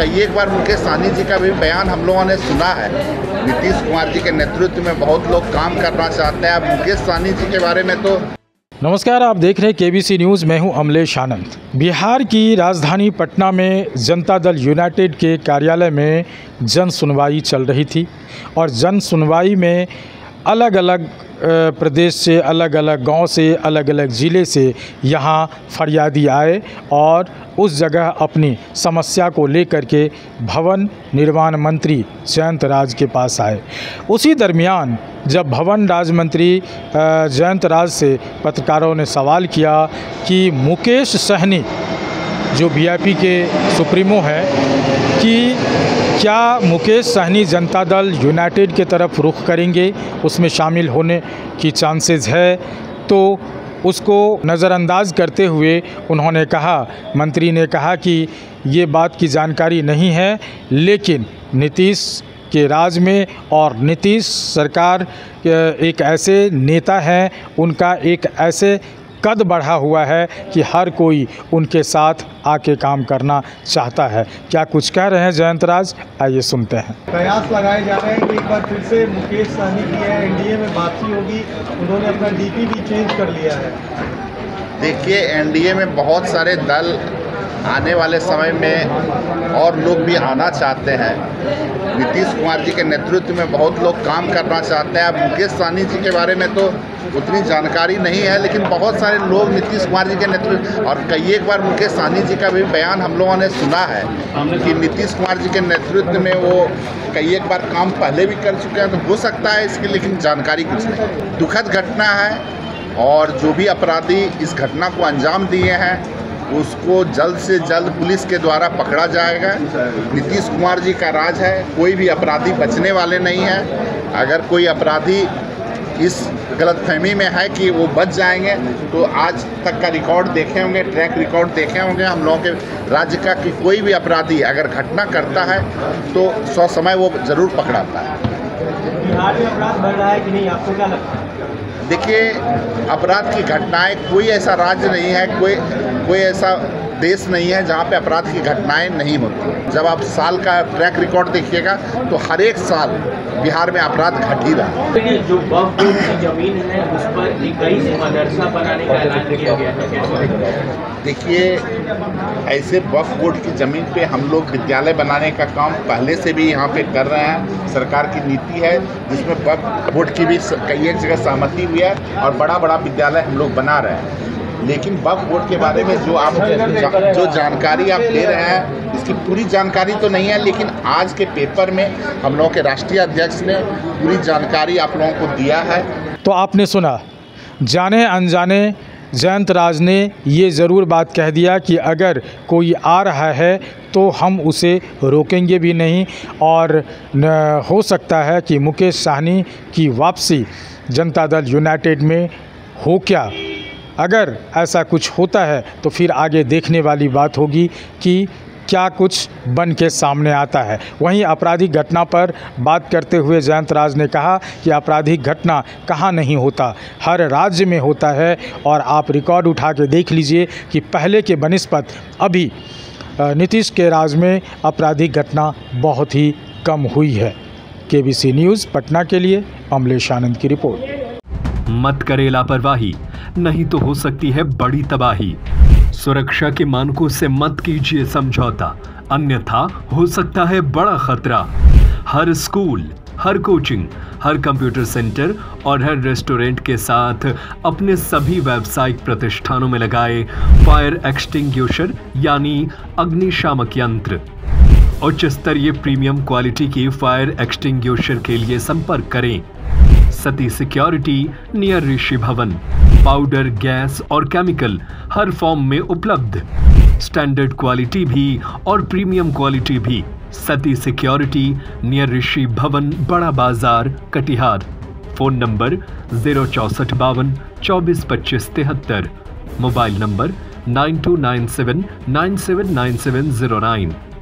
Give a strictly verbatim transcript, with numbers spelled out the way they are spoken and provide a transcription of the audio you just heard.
कई एक बार मुकेश सहनी जी का भी बयान हम लोगों ने सुना है। नीतीश कुमार जी के नेतृत्व में बहुत लोग काम करना चाहते हैं। अब मुकेश सहनी जी के बारे में तो नमस्कार, आप देख रहे हैं केबीसी न्यूज़। मैं हूं अमलेश आनंद। बिहार की राजधानी पटना में जनता दल यूनाइटेड के कार्यालय में जन सुनवाई चल रही थी और जन सुनवाई में अलग अलग प्रदेश से, अलग अलग गांव से, अलग अलग ज़िले से यहां फरियादी आए और उस जगह अपनी समस्या को लेकर के भवन निर्माण मंत्री जयंत राज के पास आए। उसी दरमियान जब भवन राज मंत्री जयंत राज से पत्रकारों ने सवाल किया कि मुकेश सहनी जो वीआईपी के सुप्रीमो हैं कि क्या मुकेश सहनी जनता दल यूनाइटेड के तरफ रुख करेंगे, उसमें शामिल होने की चांसेस है, तो उसको नज़रअंदाज करते हुए उन्होंने कहा, मंत्री ने कहा कि ये बात की जानकारी नहीं है, लेकिन नीतीश के राज में और नीतीश सरकार एक ऐसे नेता हैं, उनका एक ऐसे कद बढ़ा हुआ है कि हर कोई उनके साथ आके काम करना चाहता है। क्या कुछ कह रहे हैं जयंत राज, आइए सुनते हैं। प्रयास लगाए जा रहे हैं कि एक बार फिर से मुकेश सहनी की है एनडीए में वापसी होगी। उन्होंने अपना डीपी भी चेंज कर लिया है। देखिए, एनडीए में बहुत सारे दल आने वाले समय में और लोग भी आना चाहते हैं। नीतीश कुमार जी के नेतृत्व में बहुत लोग काम करना चाहते हैं। अब मुकेश सहनी जी के बारे में तो उतनी जानकारी नहीं है, लेकिन बहुत सारे लोग नीतीश कुमार जी के नेतृत्व और कई एक बार मुकेश सहनी जी का भी बयान हम लोगों ने सुना है कि नीतीश कुमार जी के नेतृत्व में वो कई एक बार काम पहले भी कर चुके हैं, तो हो सकता है इसकी, लेकिन जानकारी कुछ नहीं। दुखद घटना है और जो भी अपराधी इस घटना को अंजाम दिए हैं उसको जल्द से जल्द पुलिस के द्वारा पकड़ा जाएगा। नीतीश कुमार जी का राज है, कोई भी अपराधी बचने वाले नहीं है। अगर कोई अपराधी इस गलतफहमी में है कि वो बच जाएंगे, तो आज तक का रिकॉर्ड देखे होंगे, ट्रैक रिकॉर्ड देखे होंगे हम लोगों के राज्य का, कि कोई भी अपराधी अगर घटना करता है तो सौ समय वो ज़रूर पकड़ाता है। बिहार में अपराध बढ़ रहा है कि नहीं, आपको क्या लगता है? देखिए, अपराध की घटनाएं, कोई ऐसा राज्य नहीं है, कोई कोई ऐसा देश नहीं है जहाँ पे अपराध की घटनाएं नहीं होती। जब आप साल का ट्रैक रिकॉर्ड देखिएगा तो हर एक साल बिहार में अपराध घट ही रहा है। जो वक्फ बोर्ड की जमीन है उस पर कई मदरसा बनाने का ऐलान किया गया है। देखिए, ऐसे वक्फ बोर्ड की ज़मीन पे हम लोग विद्यालय बनाने का काम पहले से भी यहाँ पे कर रहे हैं। सरकार की नीति है जिसमें वक्फ बोर्ड की भी कई एक जगह सहमति हुई है और बड़ा बड़ा विद्यालय हम लोग बना रहे हैं। लेकिन वक्फ बोर्ड के बारे में जो आप जा, जो जानकारी आप ले रहे हैं, इसकी पूरी जानकारी तो नहीं है, लेकिन आज के पेपर में हम लोगों के राष्ट्रीय अध्यक्ष ने पूरी जानकारी आप लोगों को दिया है। तो आपने सुना, जाने अनजाने जयंत राज ने ये ज़रूर बात कह दिया कि अगर कोई आ रहा है तो हम उसे रोकेंगे भी नहीं, और न हो सकता है कि मुकेश सहनी की वापसी जनता दल यूनाइटेड में हो। क्या अगर ऐसा कुछ होता है तो फिर आगे देखने वाली बात होगी कि क्या कुछ बन के सामने आता है। वहीं आपराधिक घटना पर बात करते हुए जयंत राज ने कहा कि आपराधिक घटना कहाँ नहीं होता, हर राज्य में होता है, और आप रिकॉर्ड उठा के देख लीजिए कि पहले के बनिस्पत अभी नीतीश के राज में आपराधिक घटना बहुत ही कम हुई है। केबीसी न्यूज़ पटना के लिए अमलेश आनंद की रिपोर्ट। मत करे लापरवाही, नहीं तो हो सकती है बड़ी तबाही। सुरक्षा के मानकों से मत कीजिए समझौता, अन्यथा हो सकता है बड़ा खतरा। हर स्कूल, हर कोचिंग, हर कंप्यूटर सेंटर और हर रेस्टोरेंट के साथ अपने सभी व्यावसायिक प्रतिष्ठानों में लगाए फायर एक्सटिंग्विशर यानी अग्निशामक यंत्र। उच्च स्तरीय प्रीमियम क्वालिटी की फायर एक्सटिंग्विशर के लिए संपर्क करें Sati security near Rishi Bhavan. Powder, gas और केमिकल हर फॉर्म में उपलब्ध, स्टैंडर्ड क्वालिटी भी और प्रीमियम क्वालिटी भी। सती सिक्योरिटी नियर ऋषि भवन, बड़ा बाजार, कटिहार। फोन नंबर जीरो चौसठ बावन चौबीस पच्चीस तिहत्तर। Mobile number nine two nine seven nine seven nine seven zero nine.